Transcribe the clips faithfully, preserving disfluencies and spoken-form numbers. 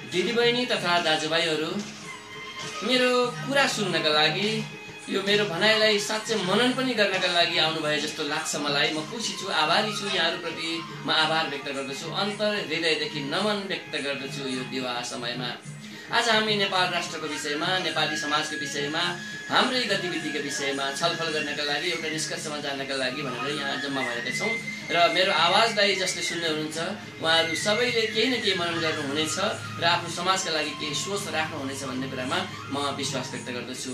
दिदीबहिनी तथा दाजुभाइहरू, मेरो कुरा सुन्नका लागि, यो मेरो भनाइलाई साँच्चै मनन पनि गर्नका लागि आउनुभयो जस्तो लाग्छ मलाई। म खुसी छु, आभारी छु, यहाँहरूप्रति म आभार व्यक्त गर्दछु, अन्तर हृदयदेखि नमन व्यक्त गर्दछु। यो विवाह समयमा आज हामी नेपाल राष्ट्रको विषयमा, नेपाली समाजको विषयमा, हाम्रै गतिविधिको विषयमा छलफल गर्नका लागि, एउटा निष्कर्षमा जान्नका लागि भनेर यहाँ जम्मा भएका छौँ। र मेरो आवाजलाई जसले सुन्दै हुनुहुन्छ उहाँहरू सबैले केही न केही मनन गर्नुहुनेछ र आफ्नो समाजका लागि केही सोच राख्नुहुनेछ भन्ने कुरामा म विश्वास व्यक्त गर्दछु।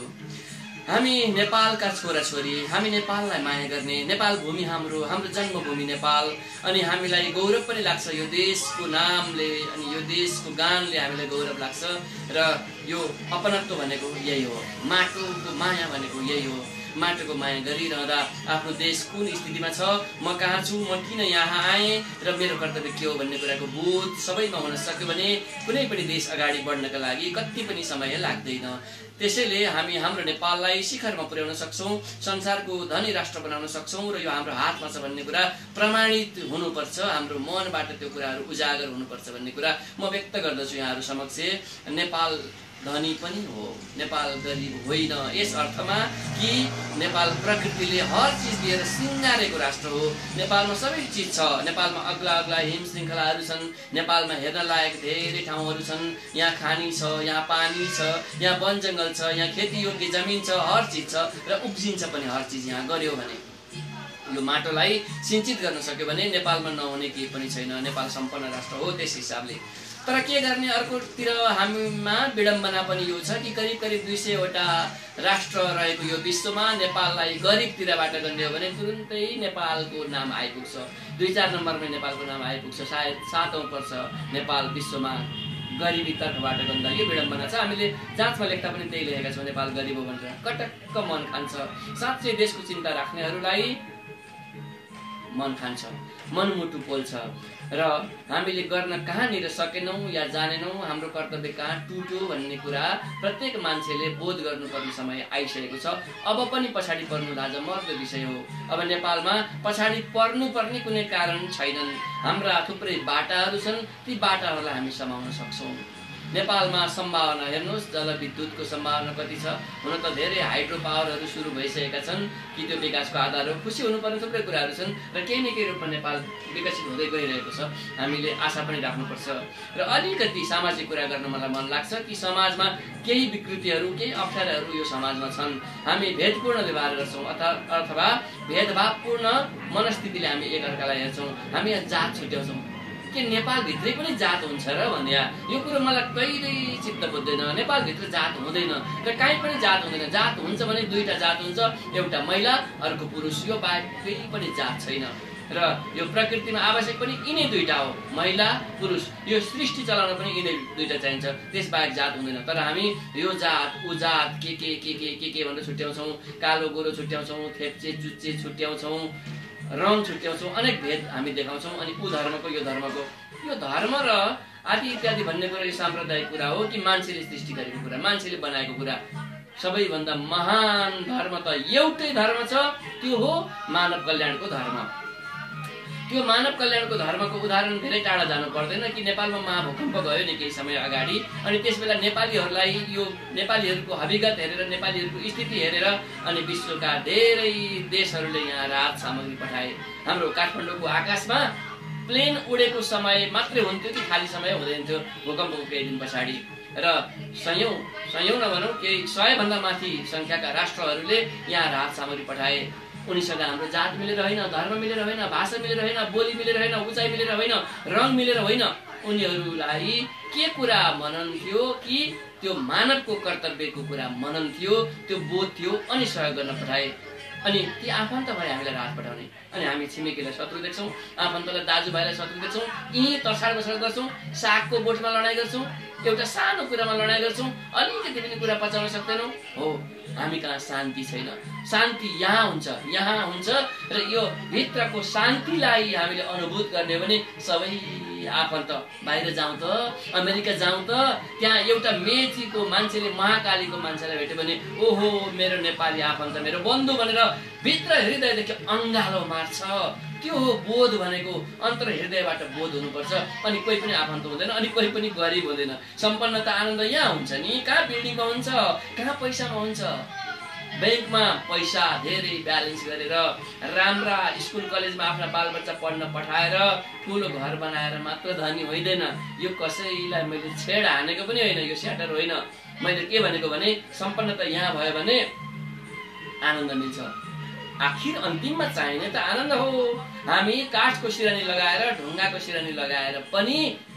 हामी नेपालका छोराछोरी, हामी नेपाललाई माया गर्ने, नेपाल भूमि हाम्रो हाम्रो जन्मभूमि नेपाल, अनि हामीलाई गौरव पनि लाग्छ यो देशको नामले, अनि यो देशको गानले हामीलाई गौरव लाग्छ। र यो अपनत्व भनेको यही हो, माटोको माया भनेको यही हो। माटोको माया गरिरहँदा आफ्नो देश कुन स्थितिमा छ, म कहाँ छु, म किन यहाँ आएँ र मेरो कर्तव्य के हो भन्ने कुराको बोध सबैमा हुन सक्यो भने कुनै पनि देश अगाडि बढ्नका लागि कति पनि समय लाग्दैन। त्यसैले हामी हाम्रो नेपाललाई शिखरमा पुर्याउन सक्छौँ, संसारको धनी राष्ट्र बनाउन सक्छौँ र यो हाम्रो हातमा छ भन्ने कुरा प्रमाणित हुनुपर्छ। हाम्रो मनबाट त्यो कुराहरू उजागर हुनुपर्छ भन्ने कुरा म व्यक्त गर्दछु यहाँहरू समक्ष। नेपाल धनी पनि हो, नेपाल गरिब होइन, यस अर्थमा कि नेपाल प्रकृतिले हर चिज दिएर सिँगारेको राष्ट्र हो। नेपालमा सबै चिज छ। नेपालमा अग्ला अग्ला हिम श्रृङ्खलाहरू छन्, नेपालमा हेर्न लायक धेरै ठाउँहरू छन्। यहाँ खानी छ, यहाँ पानी छ, यहाँ वन जङ्गल छ, यहाँ खेतीयोग्य जमिन छ, हर चिज छ र उब्जिन्छ पनि हर चिज यहाँ गर्यो भने। यो माटोलाई सिंचित गर्न सक्यो भने नेपालमा नहुने केही पनि छैन। नेपाल सम्पन्न राष्ट्र हो त्यस हिसाबले। तर के गर्ने, अर्कोतिर हामीमा विडम्बना पनि यो छ कि करिब करिब दुई सयवटा राष्ट्र रहेको यो विश्वमा नेपाललाई गरिबतिरबाट गन्ने हो भने तुरुन्तै नेपालको नाम आइपुग्छ। दुई चार नम्बरमै नेपालको नाम आइपुग्छ, सायद सातौँ पर्छ नेपाल विश्वमा गरिबी तर्फबाट गन्दा। यो विडम्बना छ। हामीले जाँचमा लेख्दा पनि त्यही लेखेका छौँ, नेपाल गरिब हो भनेर। कटक्क मन खान्छ। साँच्चै देशको चिन्ता राख्नेहरूलाई मन खान्छ, मनमुटु पोल्छ। र हामीले गर्न कहाँनिर सकेनौँ या जानेनौँ, हाम्रो कर्तव्य कहाँ टुट्यो भन्ने कुरा प्रत्येक मान्छेले बोध गर्नुपर्ने समय आइसकेको छ। अब पनि पछाडि पर्नु लाजमर्दो विषय हो। अब नेपालमा पछाडि पर्नुपर्ने कुनै कारण छैनन्। हाम्रा थुप्रै बाटाहरू छन्, ती बाटाहरूलाई हामी समाउन सक्छौँ। नेपालमा सम्भावना हेर्नुहोस्, जलविद्युतको सम्भावना कति छ। हुन त धेरै हाइड्रो पावरहरू सुरु भइसकेका छन् कि त्यो विकासको आधार हो। खुसी हुनुपर्ने थुप्रै कुराहरू छन् र केही न केही रूपमा नेपाल विकसित हुँदै गइरहेको छ। हामीले आशा पनि राख्नुपर्छ। र अलिकति सामाजिक कुरा गर्न मलाई मन लाग्छ कि समाजमा केही विकृतिहरू, केही अप्ठ्याराहरू यो समाजमा छन्। हामी भेदपूर्ण व्यवहार गर्छौँ अथवा भेदभावपूर्ण मनस्थितिले हामी एकअर्कालाई हेर्छौँ। हामी यहाँ जात छुट्याउँछौँ के नेपालभित्रै पनि जात हुन्छ र भन्ने यो कुरो मलाई कहिल्यै चित्त बुझ्दैन। नेपालभित्र जात हुँदैन र काहीँ पनि जात हुँदैन। जात हुन्छ भने दुईटा जात हुन्छ, एउटा महिला अर्को पुरुष। यो बाहेक केही पनि जात छैन। र यो प्रकृतिमा आवश्यक पनि यिनै दुईटा हो, महिला पुरुष। यो सृष्टि चलाउन पनि यिनै दुईटा चाहिन्छ, त्यसबाहेक जात हुँदैन। तर हामी यो जात ऊ जात के के के के के के भनेर छुट्याउँछौँ। कालो गोरो छुट्याउँछौँ, थेप्चे चुच्चे छुट्याउँछौँ, रङ छुट्याउँछौँ, अनेक भेद हामी देखाउँछौँ। अनि ऊ धर्मको यो धर्मको, यो धर्म र आदि इत्यादि भन्ने कुरा यो साम्प्रदायिक कुरा हो कि मान्छेले सृष्टि गरेको कुरा, मान्छेले बनाएको कुरा। सबैभन्दा महान धर्म त एउटै धर्म छ, त्यो हो मानव कल्याणको धर्म। त्यो मानव कल्याणको धर्मको उदाहरण धेरै टाढा जानु पर्दैन कि नेपालमा महाभूकम्प गयो नि केही समय अगाडि, अनि त्यसबेला नेपालीहरूलाई यो नेपालीहरूको हविगत हेरेर, नेपालीहरूको स्थिति हेरेर अनि विश्वका धेरै देशहरूले यहाँ राहत सामग्री पठाए। हाम्रो काठमाडौँको आकाशमा प्लेन उडेको समय मात्रै हुन्थ्यो कि खाली समय हुँदैन थियो भूकम्पको केही दिन पछाडि। र सयौँ सयौँ नभनौँ केही सयभन्दा माथि सङ्ख्याका राष्ट्रहरूले यहाँ राहत सामग्री पठाए। उनीसँग हाम्रो जात मिलेर होइन, धर्म मिलेर होइन, भाषा मिलेर होइन, बोली मिलेर होइन, उचाइ मिलेर होइन, रङ मिलेर होइन। उनीहरूलाई के कुरा मनन थियो कि त्यो मानवको कर्तव्यको कुरा मनन थियो, त्यो बोध थियो, अनि सहयोग गर्न पठाए। अनि ती आफन्त भए हामीलाई राहत पठाउने। अनि हामी छिमेकीलाई शत्रु देख्छौँ, आफन्तलाई दाजुभाइलाई शत्रु देख्छौँ, यी तछाड बछाड गर्छौँ, सागको बोटमा लडाइँ गर्छौँ, एउटा सानो कुरामा लडाइँ गर्छौँ, अलिकति पनि कुरा पचाउन सक्दैनौँ। हो, हामी कहाँ शान्ति छैन। शान्ति यहाँ हुन्छ, यहाँ हुन्छ। र यो भित्रको शान्तिलाई हामीले अनुभूत गर्ने भने सबै आफन्त बाहिर जाउँ त, अमेरिका जाउँ त, त्यहाँ एउटा मेचीको मान्छेले महाकालीको मान्छेलाई भेट्यो भने ओहो मेरो नेपाली आफन्त, मेरो बन्धु भनेर भित्र हृदयदेखि अङ्गालो मार्छ। त्यो हो बोध भनेको, अन्तर हृदयबाट बोध हुनुपर्छ। अनि कोही पनि आफन्त हुँदैन, अनि कोही पनि गरिब हुँदैन। सम्पन्नता आनन्द यहाँ हुन्छ नि, कहाँ बिल्डिङमा हुन्छ, कहाँ पैसामा हुन्छ। ब्याङ्कमा पैसा धेरै ब्यालेन्स गरेर राम्रा स्कुल कलेजमा आफ्ना बालबच्चा पढ्न पठाएर ठुलो घर बनाएर मात्र धनी होइदैन। यो कसैलाई मैले छेड हानेको पनि होइन, यो स्याटर होइन। मैले के भनेको भने सम्पन्नता यहाँ भयो भने आनन्द मिल्छ। आखिर अन्तिममा चाहिने त आनन्द हो। हामी काठको सिरानी लगाएर ढुङ्गाको सिरानी लगाएर पनि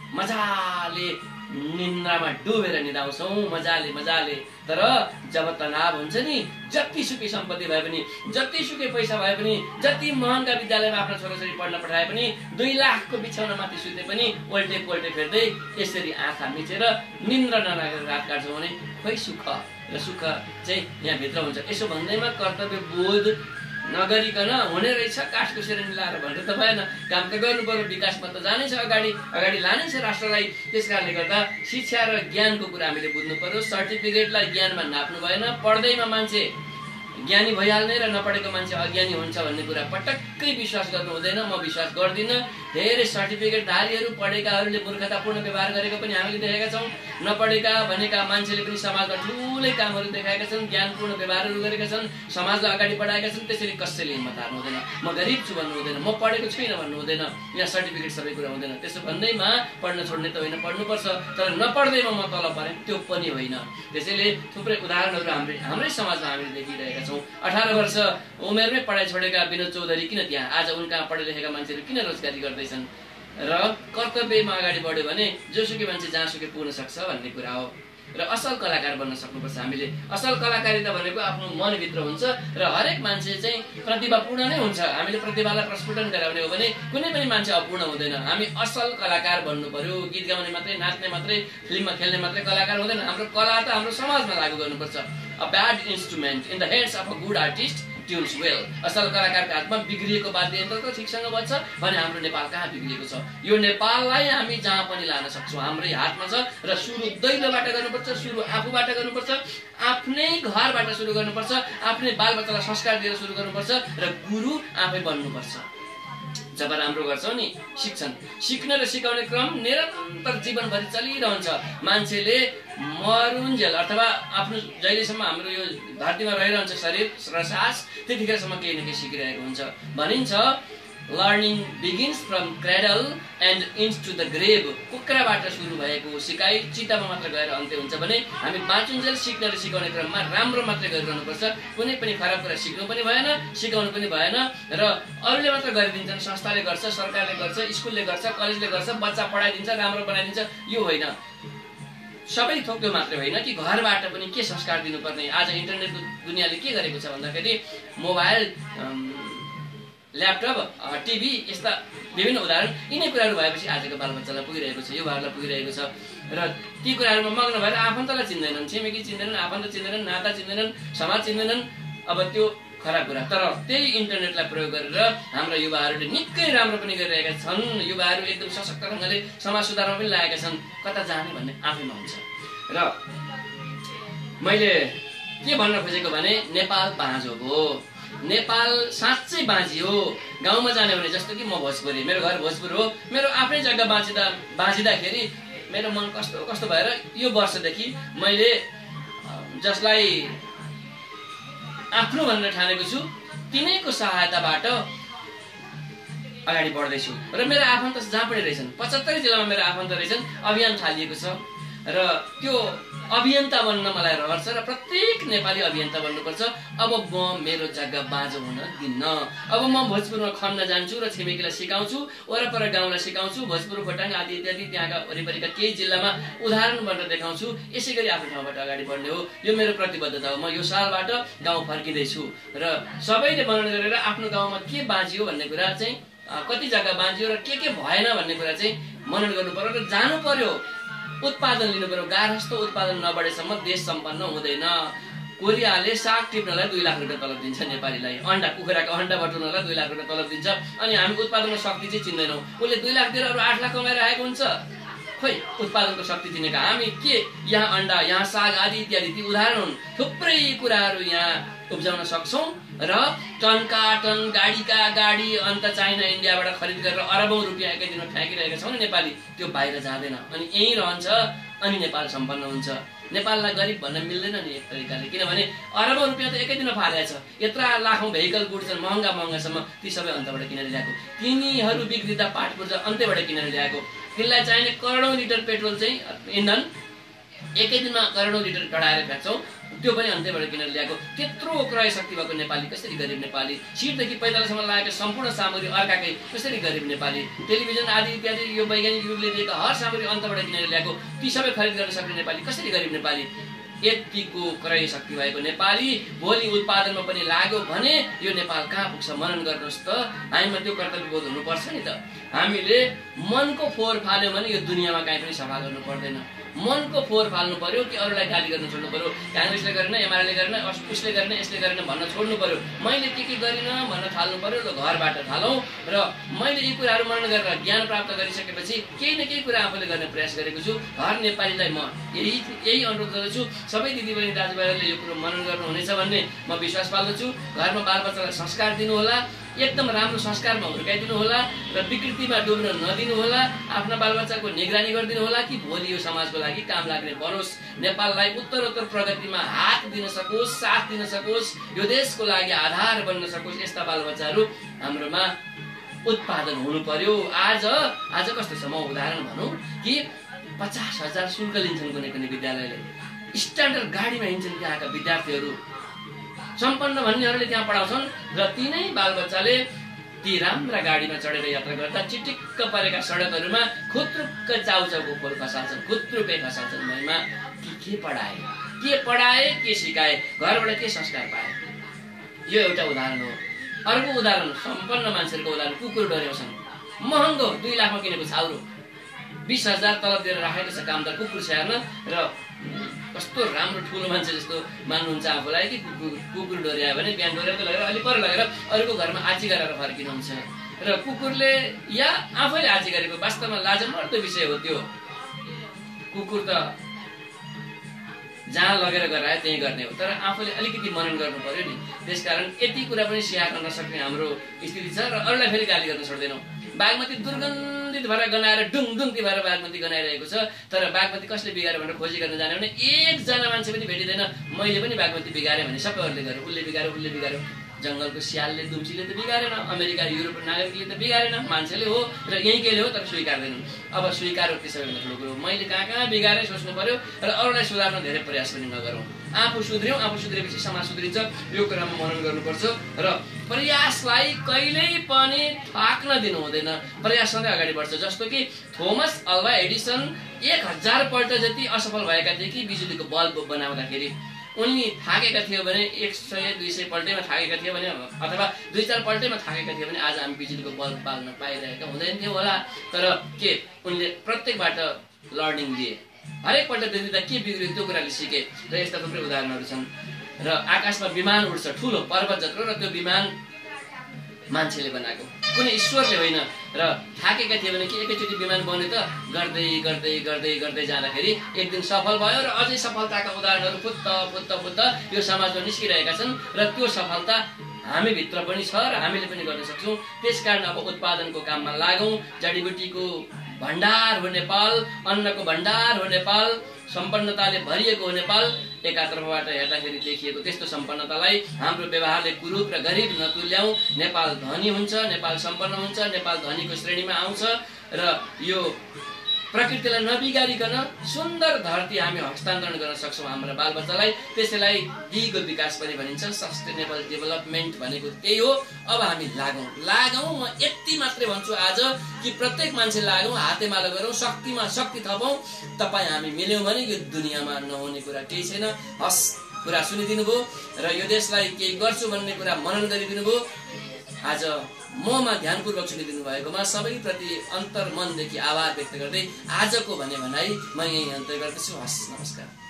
मजाले निन्द्रामा डुबेर निदाउँछौँ, मजाले मजाले। तर जब तनाव हुन्छ नि, जतिसुकै सम्पत्ति भए पनि, जतिसुकै पैसा भए पनि, जति महँगा विद्यालयमा आफ्नो छोराछोरी पढ्न पठाए पनि, दुई लाखको बिछौनामाथि सुते पनि पल्टे पल्टे फेर्दै यसरी आँखा मिचेर निन्द्रा नलागेर रात काट्छौँ भने खोइ सुख र सुख चाहिँ यहाँभित्र हुन्छ। यसो भन्दैमा कर्तव्य बोध नगरिकन हुने रहेछ काठको सिरानी लाएर भनेर त भएन। काम त गर्नु पर्यो, विकासमा त जानै छ, अगाडि अगाडि लानै छ राष्ट्रलाई। त्यस कारणले गर्दा शिक्षा र ज्ञानको कुरा हामीले बुझ्नु पर्यो। सर्टिफिकेटलाई ज्ञानमा नाप्नु भएन। पढ्दैमा मान्छे ज्ञानी भइहाल्ने र नपढेको मान्छे अज्ञानी हुन्छ भन्ने कुरा पटक्कै विश्वास गर्नु हुँदैन। म विश्वास गर्दिनँ। धेरै सर्टिफिकेटधारीहरू पढेकाहरूले मूर्खतापूर्ण व्यवहार गरेको पनि हामीले देखेका छौँ। नपढेका भनेका मान्छेले पनि समाजमा ठुलै कामहरू देखाएका छन्, ज्ञानपूर्ण व्यवहारहरू गरेका छन्, समाजलाई अगाडि बढाएका छन्। त्यसरी कसैले हिम्मत हार्नु हुँदैन। म गरिब छु भन्नु हुँदैन, म पढेको छुइनँ भन्नु हुँदैन। यहाँ सर्टिफिकेट सबै कुरा हुँदैन। त्यसो भन्दैमा पढ्न छोड्ने त होइन, पढ्नुपर्छ। तर नपढ्दैमा म तल परेँ त्यो पनि होइन। त्यसैले थुप्रै उदाहरणहरू हाम्रै हाम्रै समाजमा हामीले देखिरहेका छौँ। अठार वर्ष उमेरमै पढाइ छोडेका विनोद चौधरी किन त्यहाँ, आज उनका पढे लेखेका मान्छेहरू किन रोजगारी गर्दैछन्? र कर्तव्यमा अगाडि बढ्यो भने जोसुकै मान्छे जहाँसुकै पुग्न सक्छ भन्ने कुरा हो। र असल कलाकार बन्न सक्नुपर्छ हामीले। असल कलाकारिता भनेको आफ्नो मनभित्र हुन्छ र हरेक मान्छे चाहिँ प्रतिभापूर्ण नै हुन्छ। हामीले प्रतिभालाई प्रस्फुटन गराउने हो भने कुनै पनि मान्छे अपूर्ण हुँदैन। हामी असल कलाकार बन्नु पर्यो। गीत गाउने मात्रै, नाच्ने मात्रै, फिल्ममा खेल्ने मात्रै कलाकार हुँदैन। हाम्रो कला त हाम्रो समाजमा लागू गर्नुपर्छ। A bad instrument in the heads of a good artist tunes well. असल कलाकारका हातमा बिग्रिएको वाद्य यन्त्र त ठिकसँग बज्छ भने हाम्रो नेपाल कहाँ बिग्रिएको छ? यो नेपाललाई हामी जहाँ पनि लान सक्छौँ, हाम्रै हातमा छ। र सुरु दैलोबाट गर्नुपर्छ, सुरु आफूबाट गर्नुपर्छ, आफ्नै घरबाट सुरु गर्नुपर्छ, आफ्नै बालबच्चालाई संस्कार दिएर सुरु गर्नुपर्छ र गुरु आफै बन्नुपर्छ। जब राम्रो गर्छौ नि शिक्षण, सिक्न र सिकाउने क्रम निरन्तर जीवनभरि चलिरहन्छ। मान्छेले मरुन्जेल अथवा आफ्नो जहिलेसम्म हाम्रो यो धरतीमा रहिरहन्छ शरीर र सास, त्यतिखेरसम्म केही न केही सिकिरहेको हुन्छ। भनिन्छ learning begins from cradle and ends to the grave. कुखुराबाट सुरु भएको सिकाइ चितामा मात्र गएर अन्त्य हुन्छ भने हामी बाँचुन्जेल सिक्न र सिकाउने क्रममा राम्रो मात्रै गरिरहनुपर्छ। कुनै पनि खराब कुरा सिक्नु पनि भएन, सिकाउनु पनि भएन। र अरूले मात्र गरिदिन्छन्, संस्थाले गर्छ, सरकारले गर्छ, स्कुलले गर्छ, कलेजले गर्छ, बच्चा पढाइदिन्छ, राम्रो बनाइदिन्छ, यो होइन। सबै थोक त्यो मात्रै होइन कि घरबाट पनि के संस्कार दिनुपर्ने। आज इन्टरनेटको दुनियाँले के गरेको छ भन्दाखेरि मोबाइल, ल्यापटप, टिभी यस्ता विभिन्न उदाहरण यिनै कुराहरू भएपछि आजको बालबच्चालाई पुगिरहेको छ, युवाहरूलाई पुगिरहेको छ। र ती कुराहरूमा मग्न भएर आफन्तलाई चिन्दैनन्, छिमेकी चिन्दैनन्, आफन्त चिन्दैनन्, नाता चिन्दैनन्, समाज चिन्दैनन्। अब त्यो खराब कुरा। तर त्यही इन्टरनेटलाई प्रयोग गरेर हाम्रा युवाहरूले निकै राम्रो पनि गरिरहेका छन्। युवाहरू एकदम सशक्त ढङ्गले समाज सुधारमा पनि लागेका छन्। कता जाने भन्ने आफैमा हुन्छ। र मैले के भन्न खोजेको भने नेपाल बाँझो हो, नेपाल साँच्चै बाँझी हो। गाउँमा जाने भने जस्तो कि म भोजपुरी, मेरो घर भोजपुर हो, मेरो आफ्नै जग्गा बाँचिँदा बाँचिँदाखेरि मेरो मन कस्तो कस्तो भएर यो वर्षदेखि मैले जसलाई आफ्नो भनेर ठानेको छु तिनैको सहायताबाट अगाडि बढ्दैछु। र मेरो आफन्त जहाँ पनि रहेछन्, पचहत्तरै जिल्लामा मेरो आफन्त रहेछन्। अभियान थालिएको छ र त्यो अभियन्ता बन्न मलाई रहर छ र प्रत्येक नेपाली अभियन्ता बन्नुपर्छ। अब म मेरो जग्गा बाँझो हुन दिन्न। अब म भोजपुरमा खन्न जान्छु र छिमेकीलाई सिकाउँछु, वरपर गाउँलाई सिकाउँछु, भोजपुर, खोटाङ आदि इत्यादि त्यहाँका वरिपरिका केही जिल्लामा उदाहरण बनेर देखाउँछु। यसै गरी आफ्नो ठाउँबाट अगाडि बढ्ने हो। यो मेरो प्रतिबद्धता हो। म यो सालबाट गाउँ फर्किँदैछु र सबैले मनन गरेर आफ्नो गाउँमा के बाँझियो भन्ने कुरा चाहिँ, कति जग्गा बाँझियो र के के भएन भन्ने कुरा चाहिँ मनन गर्नु पर्यो र जानु पर्यो। उत्पादन लिनु पर्यो। गार्हस्थ उत्पादन नबढेसम्म देश सम्पन्न हुँदैन। कोरियाले साग टिप्नलाई दुई लाख रुपियाँ तलब दिन्छ नेपालीलाई, अन्डा कुखुराको अन्डा बटुल्नलाई दुई लाख रुपियाँ तलब दिन्छ, अनि हामी उत्पादनको शक्ति चाहिँ चिन्दैनौँ। उसले दुई लाख दिएर अरू आठ लाख कमाएर आएको हुन्छ। खोइ उत्पादनको शक्ति चिनेका हामी के? यहाँ अन्डा, यहाँ साग आदि इत्यादि ती उदाहरण हुन्। थुप्रै कुराहरू यहाँ उब्जाउन सक्छौँ र टनका टन गाडीका गाडी अन्त चाइना इन्डियाबाट खरिद गरेर अरबौं रुपियाँ एकै दिनमा फ्याँकिरहेका छौँ नि नेपाली, त्यो बाहिर जाँदैन अनि यहीँ रहन्छ अनि नेपाल सम्पन्न हुन्छ। नेपाललाई गरिब भन्न मिल्दैन नि एक तरिकाले, किनभने अरबौं रुपियाँ त एकै दिनमा फालेको छ। यत्रा लाखौं भेहिकल गुड्स छन् महँगा महँगासम्म, ती सबै अन्तबाट किनेर ल्याएको, तिनीहरू बिग्रिँदा पाठ पूर्जा अन्त्यबाट किनेर ल्याएको। तिनलाई चाहिने करोडौं लिटर पेट्रोल चाहिँ इन्धन एकै दिनमा करोडौं लिटर चढाएर फ्याँक्छौँ, त्यो पनि अन्त्यबाट किनेर ल्याएको। त्यत्रो क्रय शक्ति भएको नेपाली कसरी गरिब नेपाली? सिटदेखि पैदलसम्म लागेको सम्पूर्ण सामग्री अर्काकै कसरी गरिब नेपाली? टेलिभिजन आदि इत्यादि यो वैज्ञानिक युगले दिएका हर सामग्री अन्तबाट किनेर ल्याएको, ती सबै खरिद गर्न सक्ने नेपाली कसरी गरिब नेपाली? यतिको क्रय शक्ति भएको नेपाली भोलि उत्पादनमा पनि लाग्यो भने यो नेपाल कहाँ पुग्छ? मनन गर्नुहोस् त। हामीमा त्यो कर्तव्य बोध हुनुपर्छ नि त। हामीले मनको फोहोर फाल्यो भने यो दुनियाँमा काहीँ पनि सफा गर्नु पर्दैन। मनको फोहोर फाल्नु पर्यो कि अरूलाई गाली गर्न छोड्नु पर्यो? काङ्ग्रेसले गरेन, एमाले गरेन, उसले गरेन, यसले गरेन भन्न छोड्नु पर्यो। मैले के के गरिनँ भन्न थाल्नु पर्यो। ल घरबाट थालौँ र मैले यी कुराहरू मनन गरेर ज्ञान प्राप्त गरिसकेपछि केही न केही कुरा आफूले गर्ने प्रयास गरेको छु। हर नेपालीलाई म यही यही अनुरोध गर्दछु, सबै दिदीबहिनी दाजुभाइहरूले यो कुरो मनन गर्नुहुनेछ भन्ने म विश्वास पाल्दछु। घरमा बालबच्चालाई संस्कार दिनुहोला, एकदम राम्रो संस्कारमा हुर्काइदिनु होला र विकृतिमा डुब्न नदिनु होला। आफ्ना बालबच्चाको निगरानी गरिदिनु होला कि भोलि यो समाजको लागि काम लाग्ने बनोस्, नेपाललाई उत्तरोत्तर प्रगतिमा हात दिन सकोस्, साथ दिन सकोस्, यो देशको लागि आधार बन्न सकोस्। यस्ता बालबच्चाहरू हाम्रोमा उत्पादन हुनु पर्यो। आज आज कस्तो छ म उदाहरण भनौँ कि पचास हजार शुल्क लिन्छन् कुनै कुनै विद्यालयले, स्ट्यान्डर्ड गाडीमा हिँड्छन् त्यहाँका विद्यार्थीहरू, सम्पन्न भन्नेहरूले त्यहाँ पढाउँछन् र तिनै बालबच्चाले ती राम्रा गाडीमा चढेर यात्रा गर्दा चिटिक्क परेका सडकहरूमा खुत्रुक्क चाउचाउको खोल खसाल्छन्, खुत्रुकै खसाल्छन्। महिमा के के पढाए, के पढाए, के सिकाए, घरबाट के संस्कार पाए? यो एउटा उदाहरण हो। अर्को उदाहरण सम्पन्न मान्छेहरूको उदाहरण, कुकुर डोर्याउँछन्, महँगो दुई लाखमा किनेको छाउरो, बिस हजार तलब दिएर राखेको छ कामदार कुकुर स्याहार्न, र कस्तो राम्रो ठुलो मान्छे जस्तो मान्नुहुन्छ आफूलाई कि कुकुर कुकुर डोर्यायो भने बिहान डोर्याएको लगेर अलि पर लगेर अरूको घरमा आजी गरेर फर्किनुहुन्छ। र कुकुरले या आफैले आजी गरेको वास्तवमा लाजमर्दो विषय हो त्यो। कुकुर त जहाँ लगेर गरायो त्यही गर्ने हो, तर आफूले अलिकति मनन गर्नु पर्यो नि। त्यसकारण यति कुरा पनि स्याहार्न नसक्ने हाम्रो स्थिति छ र अरूलाई फेरि गाली गर्न छोड्दैनौँ। बागमती दुर्गन्धित भएर गनाएर डुङ डुङ्ती भएर बागमती गनाइरहेको छ, तर बागमती कसले बिगार्यो भनेर खोजी गर्न जाने भने एकजना मान्छे पनि भेटिँदैन। मैले पनि बागमती बिगारेँ भने सबैहरूले गर्यो, उसले बिगाऱ्यो उसले बिगाऱ्यो। जङ्गलको स्यालले दुम्सीले त बिगारेन, अमेरिका युरोप नागरिकले त बिगारेन, मान्छेले हो र यहीँकैले हो, तर स्वीकार्दैनन्। अब स्वीकार हो त्यो सबैभन्दा ठुलो कुरो। मैले कहाँ कहाँ बिगारेँ सोच्नु पर्यो र अरूलाई सुधार्न धेरै प्रयास पनि नगरौँ। आफू सुध्रियौँ, आफू सुध्रिएपछि समाज सुध्रिन्छ, यो कुरामा मनन गर्नुपर्छ र प्रयासलाई कहिल्यै पनि थाक्न दिनु हुँदैन। प्रयास सधैँ अगाडि बढ्छ। जस्तो कि थोमस अल्वा एडिसन एक हजार पल्ट जति असफल भएका थिए कि बिजुलीको बल्ब बनाउँदाखेरि। उनले थाकेका थियो भने एक सय दुई सय पल्टैमा थाकेका थियो भने अथवा दुई चार पल्टैमा थाकेका थियो भने आज हामी बिजुलीको बल्ब बाल्न पाइरहेका हुँदैन थियो होला। तर के उनले प्रत्येकबाट लर्निङ लिए, हरेक पल्ट देखिँदा के बिग्रियो त्यो कुराले सिके र यस्ता थुप्रै उदाहरणहरू छन्। र आकाशमा विमान उड्छ ठुलो पर्वत जत्रो, र त्यो विमान मान्छेले बनाएको, कुनै ईश्वरले होइन। र थाकेका थिए भने कि एकैचोटि विमान बन्यो त गर्दै गर्दै गर्दै गर्दै जाँदाखेरि एक दिन सफल भयो र अझै सफलताका उदाहरणहरू फुत्त फुत्त फुत्त यो समाजमा निस्किरहेका छन् र त्यो सफलता हामीभित्र पनि छ र हामीले पनि गर्न सक्छौँ। त्यसकारण अब उत्पादनको काममा लागौँ। जडीबुटीको भण्डार हो नेपाल, अन्नको भण्डार हो नेपाल, सम्पन्नताले भरिएको हो नेपाल। एकातर्फबाट हेर्दाखेरि देखिएको त्यस्तो सम्पन्नतालाई हाम्रो व्यवहारले कुरूप र गरिब नतुल्याउँ। नेपाल धनी हुन्छ, नेपाल सम्पन्न हुन्छ, नेपाल धनीको श्रेणीमा आउँछ र यो प्रकृतिलाई नबिगारिकन सुन्दर धरती हामी हस्तान्तरण गर्न सक्छौँ हाम्रा बालबच्चालाई। त्यसैलाई दिगो विकास पनि भनिन्छ, सस्टेनेबल डेभलपमेन्ट भनेको त्यही हो। अब हामी लागौँ लागौँ म यति मात्रै भन्छु आज कि प्रत्येक मान्छे लागौँ, हातेमालो गरौँ, शक्तिमा शक्ति थपौँ। तपाईँ हामी मिल्यौँ भने यो दुनियाँमा नहुने कुरा केही छैन। हस्, कुरा सुनिदिनु भयो र यो देशलाई केही गर्छु भन्ने कुरा मनन गरिदिनु भयो। आज ममा ध्यानपूर्वक सुनिदिनु भएकोमा सबैप्रति अन्तर्मनदेखि आभार व्यक्त गर्दै आजको भने भनाइ म यही अन्त्य गर्दछु। हस्, नमस्कार।